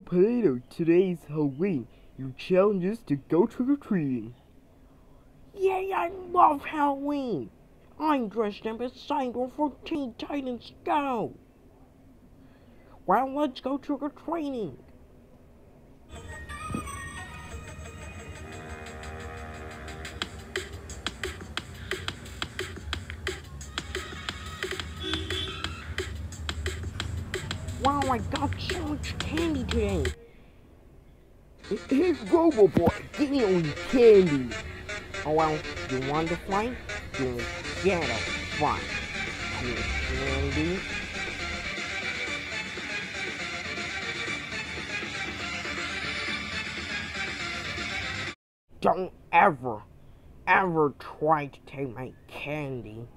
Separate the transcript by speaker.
Speaker 1: Potato, today's Halloween. Your challenge is to go trick-or-treating. Yay, I love Halloween! I'm dressed up as Cyber for Teen Titans Go! Well, let's go trick-or-treating! Wow, I got so much candy today! Hey, Robo-Boy, give me all your candy! Oh well, you want to fight? Then get a fight! Your candy? Don't ever try to take my candy.